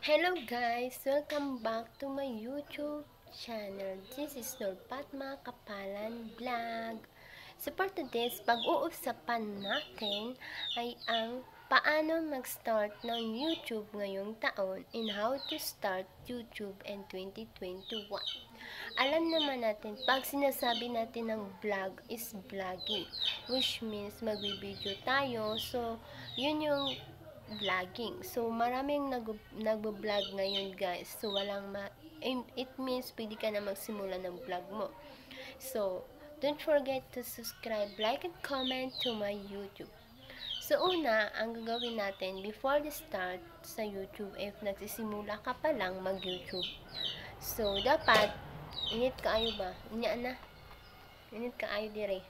Hello guys! Welcome back to my YouTube channel. This is Norpatma Kapalan Vlog. So for today's pag-uusapan natin ay ang paano mag-start ng YouTube ngayong taon and how to start YouTube in 2021. Alam naman natin, pag sinasabi natin ng vlog is vlogging, which means magbibideo tayo. So, yun yung vlogging. So, maraming nagbo-vlog ngayon guys. So, it means pwede ka na magsimula ng vlog mo. So, don't forget to subscribe, like, and comment to my YouTube. So, una, ang gagawin natin before the start sa YouTube, if nagsisimula ka pa lang mag-YouTube. So, dapat, init kaayo ba? Inya na. Init kaayo dire.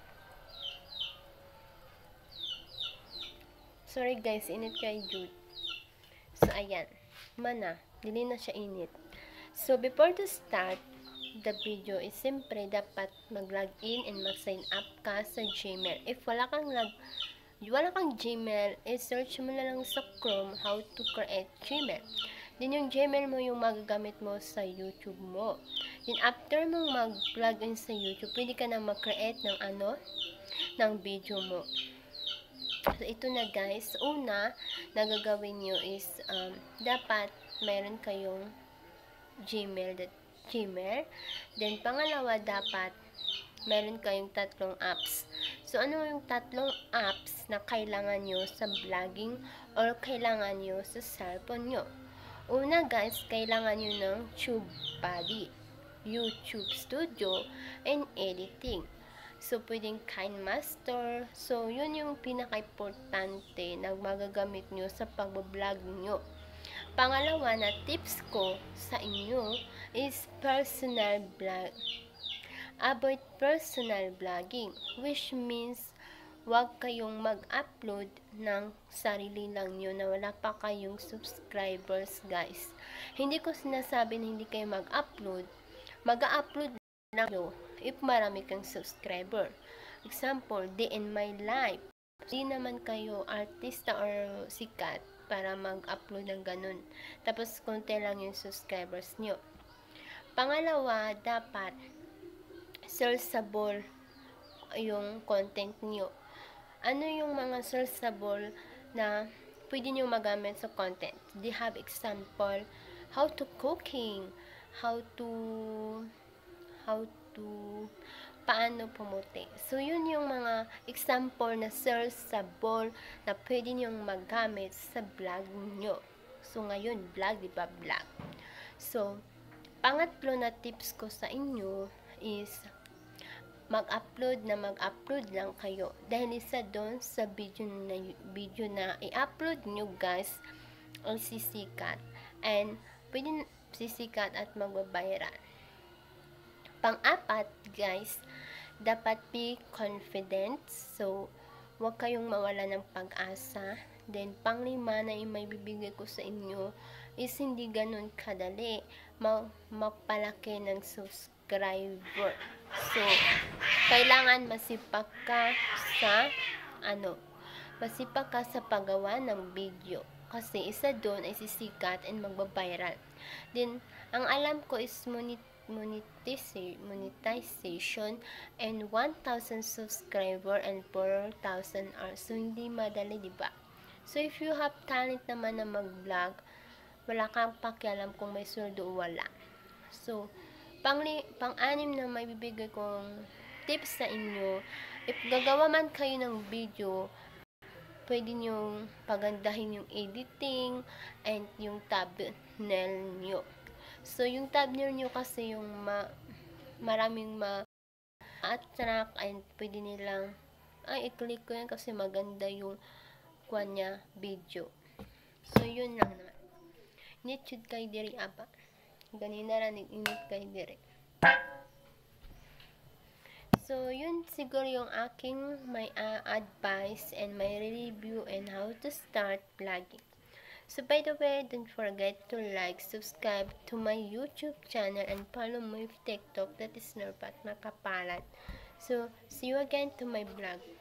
Sorry guys, init kay Jude. So, ayan. Mana, dili na siya init. So, before to start the video, is siyempre dapat mag-login and mag-sign up ka sa Gmail. If wala kang Gmail, search mo na lang sa Chrome how to create Gmail. Then, yung Gmail mo yung magagamit mo sa YouTube mo. Then, after mong mag-login sa YouTube, pwede ka na mag-create ng video mo. So, ito na guys. Una, nagagawin nyo is, dapat mayroon kayong Gmail. Then, pangalawa, dapat mayroon kayong tatlong apps. So, ano yung tatlong apps na kailangan nyo sa vlogging or kailangan nyo sa cellphone nyo? Una guys, kailangan nyo ng TubeBuddy, YouTube Studio, and Editing. So, pwedeng kinemaster. So, yun yung pinaka-importante na magagamit nyo sa pag-vlog nyo. Pangalawa na tips ko sa inyo is personal vlog. Avoid personal vlogging, which means wag kayong mag-upload ng sarili lang nyo na wala pa kayong subscribers, guys. Hindi ko sinasabi na hindi kayo mag-upload. Mag-upload lang nyo if marami kang subscriber. Example, day in my life. Hindi naman kayo artista or sikat para mag-upload ng ganun. Tapos, konti lang yung subscribers nyo. Pangalawa, dapat searchable yung content nyo. Ano yung mga searchable na pwede nyo magamit sa content? They have example, how to cooking, how to paano pumuti. So, yun yung mga example na searchable na pwede nyong magamit sa vlog nyo. So, ngayon, vlog, diba? Vlog. So, pangatlo na tips ko sa inyo is mag-upload lang kayo. Dahil isa doon sa video na i-upload nyo guys, ang sisikat. And, pwede sisikat at magbabiral. Pang-apat, guys, dapat be confident. So, huwag kayong mawala ng pag-asa. Then, pang-lima na yung may bibigay ko sa inyo is hindi ganun kadali mapalaki ng subscriber. So, kailangan masipag ka sa paggawa ng video. Kasi isa doon ay sisikat and magbabiral. Then, ang alam ko is monetization and 1,000 subscriber and 4,000 hours. So, hindi madali, diba? So, if you have talent naman na mag-vlog, wala kang pakialam kung may sweldo o wala. So, pang-anim na may bibigay kong tips sa inyo, if gagawa man kayo ng video, pwede nyo pagandahin yung editing and yung thumbnail nyo. So, yung thumbnail nyo kasi yung maraming ma-attract and pwede nilang i-click ko yan kasi maganda yung kanya video. So, yun lang naman. Init kay diri apa. Ganina rin init kay diri. So, yun siguro yung aking may advice and my review and how to start vlogging. So, by the way, don't forget to like, subscribe to my YouTube channel and follow my TikTok, that is Norpatma Kapalan. So, see you again to my vlog.